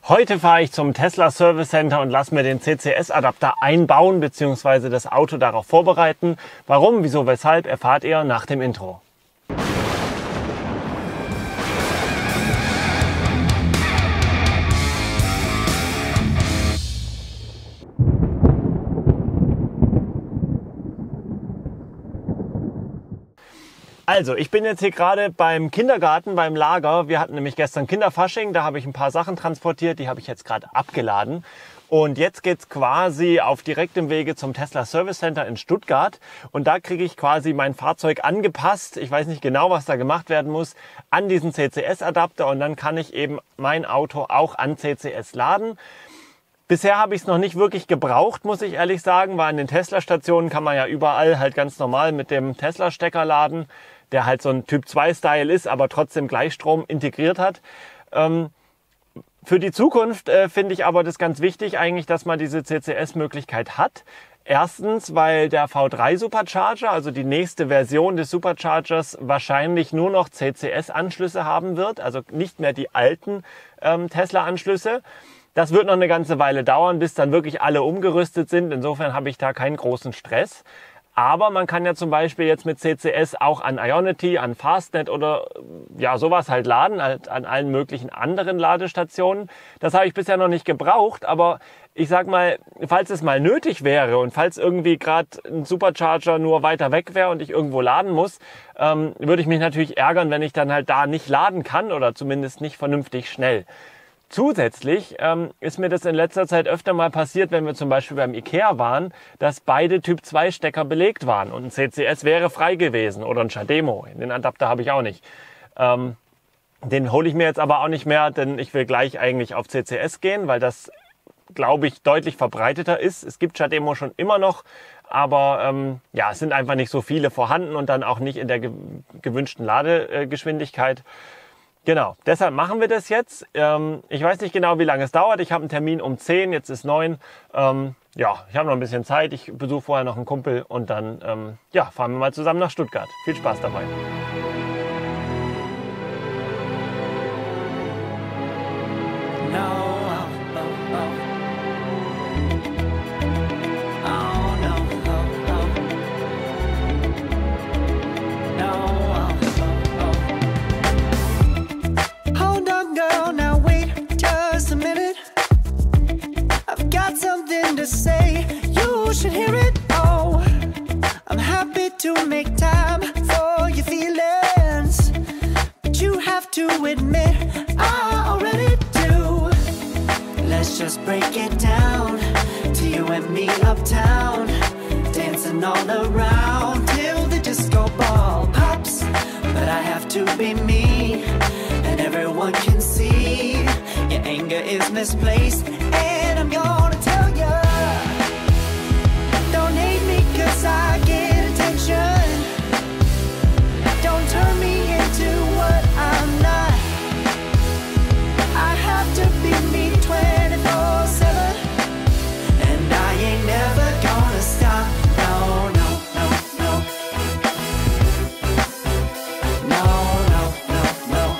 Heute fahre ich zum Tesla Service Center und lasse mir den CCS-Adapter einbauen bzw. das Auto darauf vorbereiten. Warum, wieso, weshalb, erfahrt ihr nach dem Intro. Also, ich bin jetzt hier gerade beim Kindergarten, beim Lager. Wir hatten nämlich gestern Kinderfasching, da habe ich ein paar Sachen transportiert, die habe ich jetzt gerade abgeladen. Und jetzt geht's quasi auf direktem Wege zum Tesla Service Center in Stuttgart. Und da kriege ich quasi mein Fahrzeug angepasst, ich weiß nicht genau, was da gemacht werden muss, an diesen CCS-Adapter. Und dann kann ich eben mein Auto auch an CCS laden. Bisher habe ich es noch nicht wirklich gebraucht, muss ich ehrlich sagen, weil an den Tesla-Stationen kann man ja überall halt ganz normal mit dem Tesla-Stecker laden, der halt so ein Typ-2-Style ist, aber trotzdem Gleichstrom integriert hat. Für die Zukunft finde ich aber das ganz wichtig eigentlich, dass man diese CCS-Möglichkeit hat. Erstens, weil der V3 Supercharger, also die nächste Version des Superchargers, wahrscheinlich nur noch CCS-Anschlüsse haben wird, also nicht mehr die alten Tesla-Anschlüsse. Das wird noch eine ganze Weile dauern, bis dann wirklich alle umgerüstet sind. Insofern habe ich da keinen großen Stress. Aber man kann ja zum Beispiel jetzt mit CCS auch an Ionity, an Fastnet oder ja sowas halt laden, halt an allen möglichen anderen Ladestationen. Das habe ich bisher noch nicht gebraucht, aber ich sag mal, falls es mal nötig wäre und falls irgendwie gerade ein Supercharger nur weiter weg wäre und ich irgendwo laden muss, würde ich mich natürlich ärgern, wenn ich dann halt da nicht laden kann oder zumindest nicht vernünftig schnell. Zusätzlich ist mir das in letzter Zeit öfter mal passiert, wenn wir zum Beispiel beim Ikea waren, dass beide Typ-2-Stecker belegt waren und ein CCS wäre frei gewesen oder ein Chademo. Den Adapter habe ich auch nicht. Den hole ich mir jetzt aber auch nicht mehr, denn ich will gleich eigentlich auf CCS gehen, weil das, glaube ich, deutlich verbreiteter ist. Es gibt Chademo schon immer noch, aber ja, es sind einfach nicht so viele vorhanden und dann auch nicht in der gewünschten Ladegeschwindigkeit. Genau, deshalb machen wir das jetzt. Ich weiß nicht genau, wie lange es dauert. Ich habe einen Termin um 10, jetzt ist 9. Ja, ich habe noch ein bisschen Zeit. Ich besuche vorher noch einen Kumpel und dann ja, fahren wir mal zusammen nach Stuttgart. Viel Spaß dabei. Something to say, you should hear it. Oh, I'm happy to make time for your feelings, but you have to admit I already do. Let's just break it down to you and me uptown, dancing all around till the disco ball pops. But I have to be me, and everyone can see your anger is misplaced, and I'm gonna tell you, don't hate me 'cause I get attention. Don't turn me into what I'm not. I have to be me 24/7, and I ain't never gonna stop. No, no, no, no. No, no, no, no.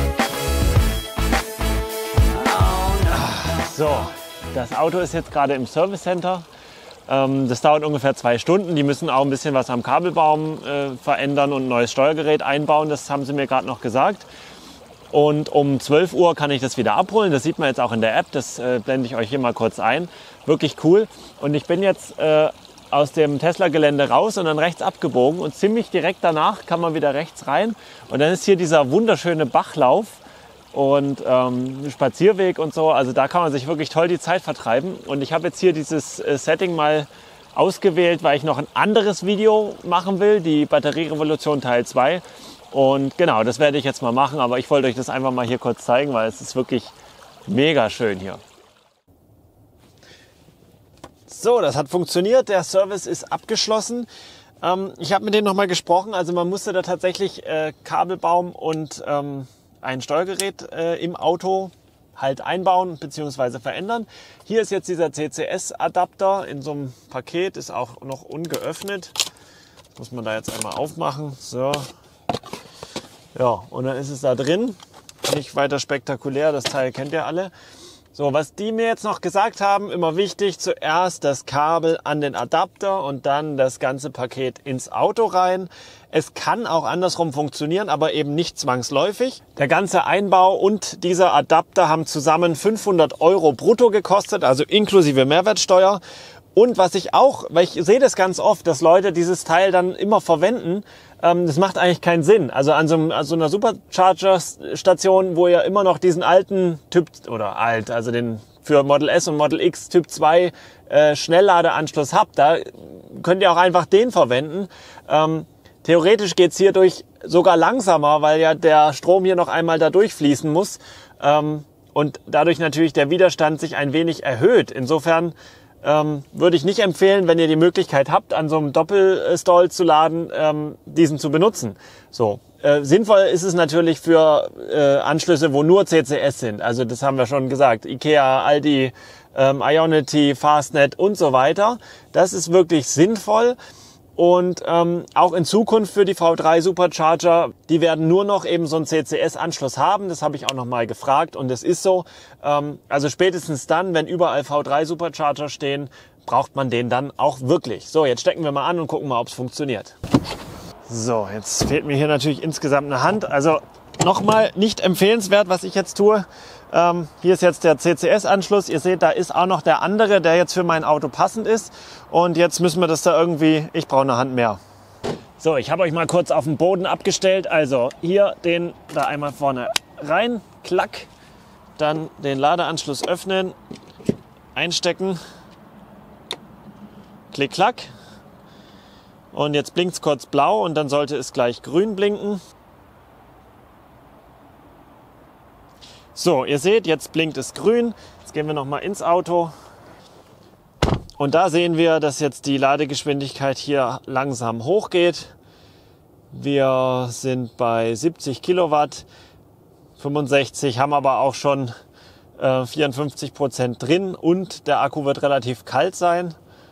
Oh, no, no. So, das Auto ist jetzt gerade im Service Center. Das dauert ungefähr 2 Stunden. Die müssen auch ein bisschen was am Kabelbaum verändern und ein neues Steuergerät einbauen. Das haben sie mir gerade noch gesagt. Und um 12 Uhr kann ich das wieder abholen. Das sieht man jetzt auch in der App. Das blende ich euch hier mal kurz ein. Wirklich cool. Und ich bin jetzt aus dem Tesla-Gelände raus und dann rechts abgebogen. Und ziemlich direkt danach kann man wieder rechts rein. Und dann ist hier dieser wunderschöne Bachlauf und Spazierweg und so. Also da kann man sich wirklich toll die Zeit vertreiben. Und ich habe jetzt hier dieses Setting mal ausgewählt, weil ich noch ein anderes Video machen will, die Batterierevolution Teil 2. Und genau, das werde ich jetzt mal machen. Aber ich wollte euch das einfach mal hier kurz zeigen, weil es ist wirklich mega schön hier. So, das hat funktioniert. Der Service ist abgeschlossen. Ich habe mit denen nochmal gesprochen. Also man musste da tatsächlich Kabelbaum und ein Steuergerät im Auto halt einbauen bzw. verändern. Hier ist jetzt dieser CCS-Adapter in so einem Paket, ist auch noch ungeöffnet. Das muss man da jetzt einmal aufmachen. So. Ja, und dann ist es da drin. Nicht weiter spektakulär, das Teil kennt ihr alle. So, was die mir jetzt noch gesagt haben, immer wichtig, zuerst das Kabel an den Adapter und dann das ganze Paket ins Auto rein. Es kann auch andersrum funktionieren, aber eben nicht zwangsläufig. Der ganze Einbau und dieser Adapter haben zusammen 500 € brutto gekostet, also inklusive Mehrwertsteuer. Und was ich auch, weil ich sehe das ganz oft, dass Leute dieses Teil dann immer verwenden, das macht eigentlich keinen Sinn. Also an so einer Supercharger-Station, wo ihr immer noch diesen alten Typ, oder alt, also den für Model S und Model X Typ 2 Schnellladeanschluss habt, da könnt ihr auch einfach den verwenden. Theoretisch geht's hierdurch sogar langsamer, weil ja der Strom hier noch einmal da durchfließen muss und dadurch natürlich der Widerstand sich ein wenig erhöht. Insofern würde ich nicht empfehlen, wenn ihr die Möglichkeit habt, an so einem Doppelstall zu laden, diesen zu benutzen. So, sinnvoll ist es natürlich für Anschlüsse, wo nur CCS sind. Also das haben wir schon gesagt. Ikea, Aldi, Ionity, Fastnet und so weiter. Das ist wirklich sinnvoll. Und auch in Zukunft für die V3 Supercharger, die werden nur noch eben so einen CCS-Anschluss haben. Das habe ich auch noch mal gefragt und es ist so. Also spätestens dann, wenn überall V3 Supercharger stehen, braucht man den dann auch wirklich. So, jetzt stecken wir mal an und gucken mal, ob es funktioniert. So, jetzt fehlt mir hier natürlich insgesamt eine Hand. Also nochmal nicht empfehlenswert, was ich jetzt tue. Hier ist jetzt der CCS-Anschluss. Ihr seht, da ist auch noch der andere, der jetzt für mein Auto passend ist. Und jetzt müssen wir das da irgendwie, ich brauche eine Hand mehr. So, ich habe euch mal kurz auf den Boden abgestellt. Also hier den da einmal vorne rein, klack. Dann den Ladeanschluss öffnen, einstecken, klick, klack. Und jetzt blinkt es kurz blau und dann sollte es gleich grün blinken. So, ihr seht, jetzt blinkt es grün. Jetzt gehen wir nochmal ins Auto. Und da sehen wir, dass jetzt die Ladegeschwindigkeit hier langsam hochgeht. Wir sind bei 70 Kilowatt, 65, haben aber auch schon 54% drin und der Akku wird relativ kalt sein.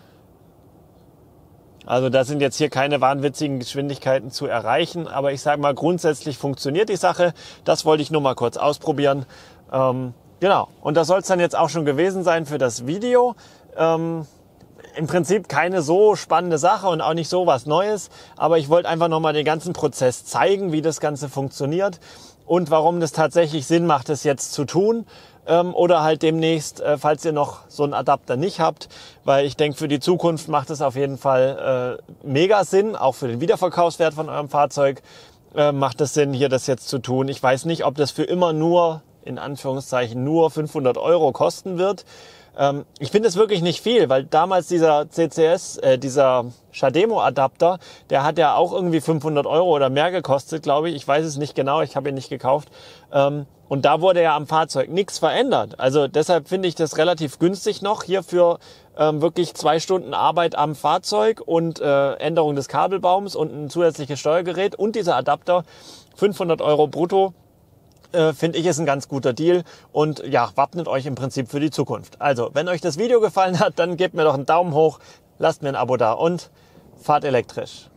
Also da sind jetzt hier keine wahnwitzigen Geschwindigkeiten zu erreichen, aber ich sage mal, grundsätzlich funktioniert die Sache. Das wollte ich nur mal kurz ausprobieren. Genau, und das soll es dann jetzt auch schon gewesen sein für das Video. Im Prinzip keine so spannende Sache und auch nicht so was Neues, aber ich wollte einfach nochmal den ganzen Prozess zeigen, wie das Ganze funktioniert und warum das tatsächlich Sinn macht, das jetzt zu tun. Oder halt demnächst, falls ihr noch so einen Adapter nicht habt, weil ich denke, für die Zukunft macht es auf jeden Fall mega Sinn, auch für den Wiederverkaufswert von eurem Fahrzeug macht es Sinn, hier das jetzt zu tun. Ich weiß nicht, ob das für immer nur, in Anführungszeichen, nur 500 € kosten wird. Ich finde es wirklich nicht viel, weil damals dieser CCS, dieser Shademo-Adapter, der hat ja auch irgendwie 500 € oder mehr gekostet, glaube ich. Ich weiß es nicht genau, ich habe ihn nicht gekauft. Und da wurde ja am Fahrzeug nichts verändert. Also deshalb finde ich das relativ günstig noch hier für wirklich 2 Stunden Arbeit am Fahrzeug und Änderung des Kabelbaums und ein zusätzliches Steuergerät und dieser Adapter, 500 € brutto. Finde ich, ist ein ganz guter Deal und ja, wappnet euch im Prinzip für die Zukunft. Also, wenn euch das Video gefallen hat, dann gebt mir doch einen Daumen hoch, lasst mir ein Abo da und fahrt elektrisch.